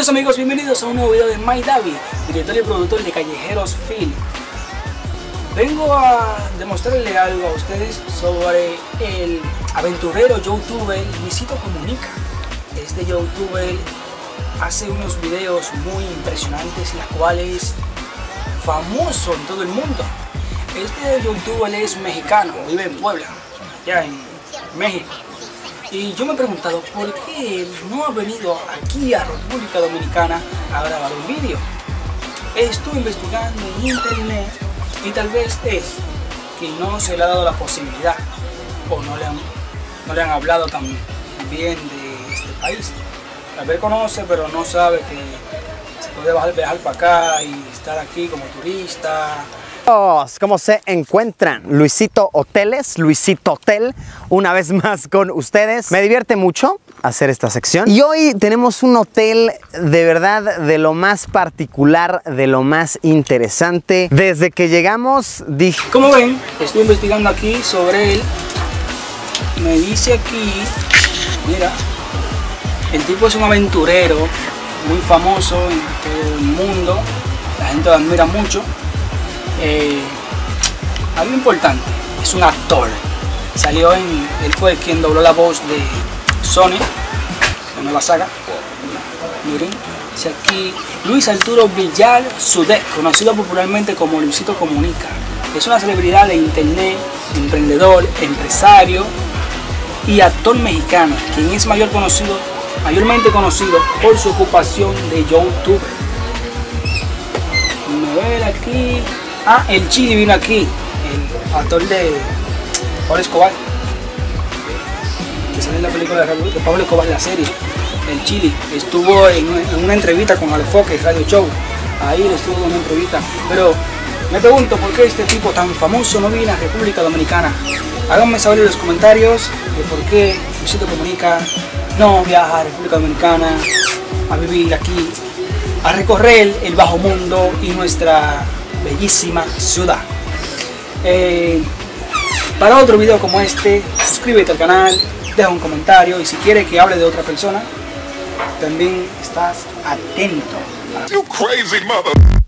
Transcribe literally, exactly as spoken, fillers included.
Bienvenidos amigos, bienvenidos a un nuevo video de My David, director y productor de Callejeros Film. Vengo a demostrarle algo a ustedes sobre el aventurero youtuber Luisito Comunica. Este youtuber hace unos videos muy impresionantes, los cuales famoso en todo el mundo. Este youtuber es mexicano, vive en Puebla, allá en México. Y yo me he preguntado por qué no ha venido aquí a República Dominicana a grabar un vídeo. Estuve investigando en internet y tal vez es que no se le ha dado la posibilidad o no le han, no le han hablado tan bien de este país. Tal vez conoce pero no sabe que se puede bajar, viajar para acá y estar aquí como turista. ¿Cómo se encuentran? Luisito Hoteles, Luisito Hotel, una vez más con ustedes. Me divierte mucho hacer esta sección. Y hoy tenemos un hotel de verdad de lo más particular, de lo más interesante. Desde que llegamos dije... Como ven, estoy investigando aquí sobre él. Me dice aquí, mira, el tipo es un aventurero muy famoso en todo el mundo. La gente lo admira mucho. Eh, algo importante, es un actor. Salió en, él fue quien dobló la voz de Sonic, la nueva saga. Miren, dice aquí Luis Arturo Villar Sudet, conocido popularmente como Luisito Comunica. Es una celebridad de internet, emprendedor, empresario y actor mexicano, quien es mayor conocido, mayormente conocido por su ocupación de youtuber. Me ver aquí. Ah, el Chili vino aquí, el actor de Pablo Escobar, que sale en la película de Pablo Escobar, la serie. El Chili estuvo en una, en una entrevista con Alefoque, Radio Show, ahí estuvo en una entrevista. Pero me pregunto por qué este tipo tan famoso no viene a República Dominicana. Háganme saber en los comentarios de por qué Luisito Comunica no viaja a República Dominicana a vivir aquí, a recorrer el bajo mundo y nuestra bellísima ciudad. Eh, para otro video como este, suscríbete al canal, deja un comentario y si quieres que hable de otra persona, también estás atento. You crazy mother.